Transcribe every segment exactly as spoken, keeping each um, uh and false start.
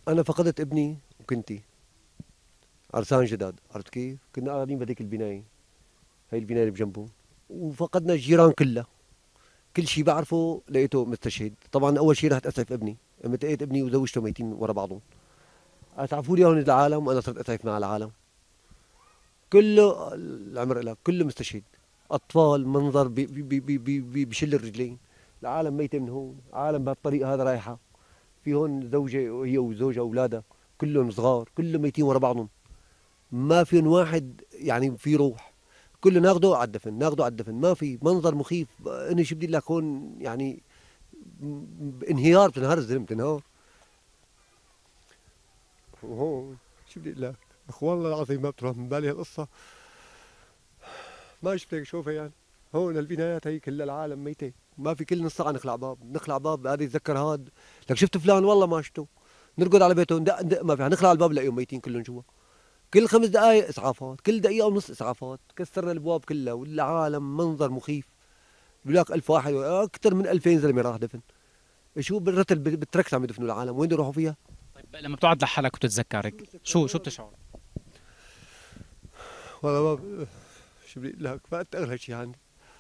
انا فقدت ابني وكنتي عرسان جداد، عرفت كيف؟ كنا قاعدين بهذيك البنايه، هي البنايه اللي بجنبه، وفقدنا الجيران كلها، كل شيء بعرفه لقيته مستشهد. طبعا اول شيء رحت اسعف ابني، لما لقيت ابني وزوجته ميتين ورا بعضهم، اسعفوا لي هون العالم وانا صرت اسعف مع العالم كله. العمر لك كله مستشهد، اطفال، منظر بي بي بي بي بي بشل الرجلين، العالم ميته من هون، عالم بهالطريق هذا رايحه، في هون زوجه وهي وزوجها واولادها كلهم صغار، كلهم ميتين ورا بعضهم، ما فيهم واحد يعني في روح، كله ناخده على الدفن، ناخده على الدفن، ما في منظر مخيف. انا شو بدي لك هون يعني، انهيار، بتنهار الزلمه، بتنهار. وهون شو بدي لك اخ، والله العظيم ما بتروح من بالي هالقصه، ما شفت هيك شوفها يعني. هون البنايات هي كل العالم ميته، ما في، كل نص ساعه نخلع باب، نخلع باب، هذا يتذكر هاد، لك شفت فلان، والله ما شفته، نرقد على بيته، ندق ندق ما في، نخلع الباب نلاقيهم ميتين كلهم جوا، كل خمس دقائق اسعافات، كل دقيقه ونص اسعافات، كسرنا الابواب كلها، والعالم منظر مخيف. بيقول لك ألف واحد، اكثر من ألفين زلمه راح دفن. شو بالرتل بالتركس عم يدفنوا العالم، وين بده يروحوا فيها؟ طيب لما بتقعد لحالك وتتذكرك شو شو بتشعر؟ والله ما ب- شو بدي أقول لك، فقدت اغلى شيء عندي.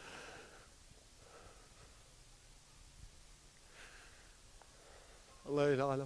الله يعلم،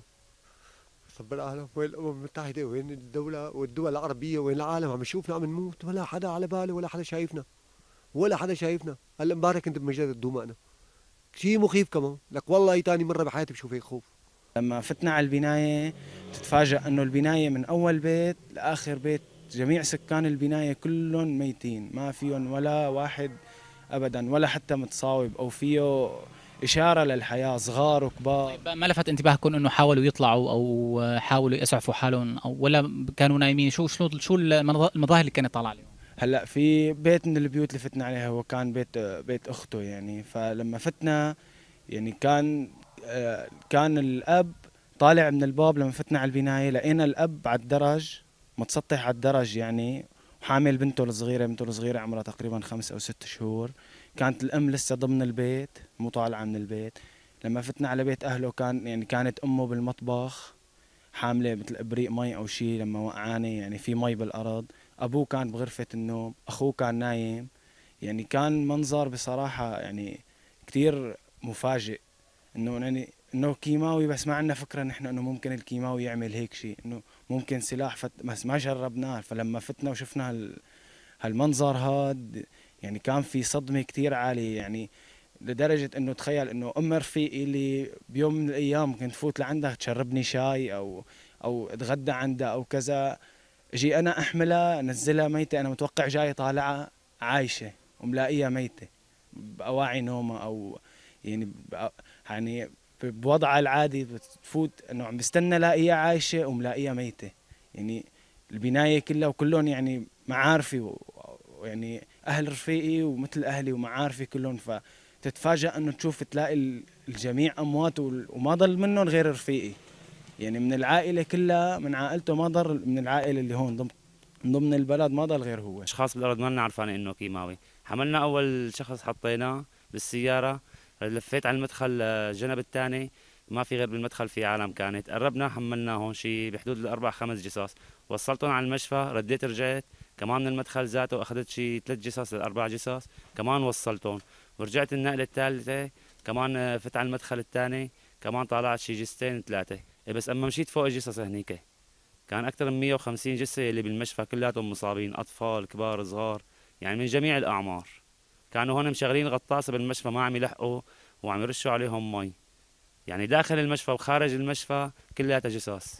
صب العالم، وين الامم المتحده، وين الدوله والدول العربيه، وين العالم عم يشوفنا عم نموت، ولا حدا على باله، ولا حدا شايفنا، ولا حدا شايفنا. هلا امبارح كنت بمجال الدوما انا، شيء مخيف كمان، لك والله هي ثاني مره بحياتي بشوف هيك خوف. لما فتنا على البناية تتفاجأ أنه البناية من أول بيت لآخر بيت جميع سكان البناية كلهم ميتين، ما فيهم ولا واحد أبدا، ولا حتى متصاوب أو فيه إشارة للحياة، صغار وكبار. طيب ما لفت انتباهكم انه حاولوا يطلعوا او حاولوا يسعفوا حالهم او ولا كانوا نايمين؟ شو شو شو المظا- المظاهر اللي كانت طالعه عليهم؟ هلا في بيت من البيوت اللي فتنا عليها هو كان بيت بيت أخته يعني، فلما فتنا يعني كان آه، كان الأب طالع من الباب. لما فتنا على البناية لقينا الأب على الدرج، متسطح على الدرج يعني، وحامل بنته الصغيرة، بنته الصغيرة عمرها تقريبا خمس أو ست شهور. كانت الأم لسه ضمن البيت، مو طالعة من البيت. لما فتنا على بيت أهله كان يعني كانت أمه بالمطبخ حاملة مثل إبريق مي أو شيء لما وقعاني، يعني في مي بالأرض. أبوه كان بغرفة النوم، أخوه كان نايم. يعني كان منظر بصراحة يعني كتير مفاجئ، انه يعني انه كيماوي، بس ما عندنا فكره نحن انه ممكن الكيماوي يعمل هيك شيء، انه ممكن سلاح فت، بس ما جربناه. فلما فتنا وشفنا هال هالمنظر هاد يعني كان في صدمه كتير عاليه يعني، لدرجه انه تخيل انه ام رفيقي اللي بيوم من الايام كنت فوت لعندها تشربني شاي او او اتغدى عندها او كذا، اجي انا احملها انزلها ميته، انا متوقع جاي طالعها عايشه وملاقيها ميته باواعي نومها او يعني بأ- يعني بوضعها العادي بتفوت انه عم بستنى لاقيها عايشه وملاقيها ميته. يعني البنايه كلها وكلهم يعني معارفي و- ويعني اهل رفيقي ومثل اهلي ومعارفي كلهم، فتتفاجأ انه تشوف تلاقي ال- الجميع اموات وال- وما ضل منهم غير رفيقي. يعني من العائله كلها، من عائلته ما ضل، من العائله اللي هون ضمن ضمن البلد ما ضل غير هو. اشخاص بالارض ما لنا عرفان انه كيماوي. حملنا اول شخص حطيناه بالسياره، لفيت على المدخل آه، الجنب الثاني، ما في غير بالمدخل في عالم كانت. قربنا حملنا هون شيء بحدود الاربع خمس جثث، وصلتهم على المشفى، رديت رجعت كمان من المدخل ذاته، اخذت شيء ثلاث جثث لاربع جثث كمان وصلتهم، ورجعت النقله الثالثه كمان آه، فت على المدخل الثاني، كمان طلعت شيء جثتين ثلاثه. إيه بس اما مشيت فوق الجثث هنيك كان أكثر من مية وخمسين جثة اللي بالمشفى كلياتهم مصابين، أطفال كبار صغار، يعني من جميع الأعمار. كانوا هون مشغلين غطاسة بالمشفى ما عم يلحقوا وعم يرشوا عليهم مي، يعني داخل المشفى وخارج المشفى كلياتها جثث،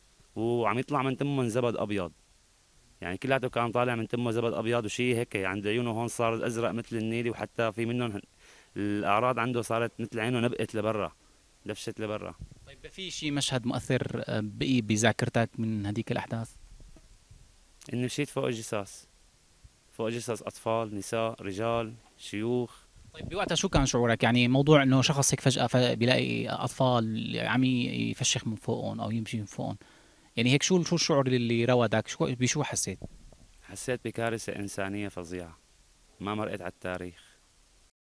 وعم يطلع من تمهم زبد أبيض، يعني كلياته كان طالع من تمه زبد أبيض وشي هيك عند عيونه هون صار أزرق مثل النيلي، وحتى في منهم الأعراض عنده صارت مثل عينه نبقت لبرا، دفشت لبرا. طيب في شيء مشهد مؤثر آه، بقي بذاكرتك من هذيك الاحداث؟ إني مشيت فوق الجثث، فوق جثث أطفال نساء رجال شيوخ. طيب بوقتها شو كان شعورك؟ يعني موضوع انه شخص هيك فجأة ف- بيلاقي اطفال عم ي- يفشخ من فوقهم او يمشي من فوقهم، يعني هيك شو شو الشعور اللي روضك؟ شو بشو حسيت؟ حسيت بكارثة إنسانية فظيعة ما مرقت على التاريخ.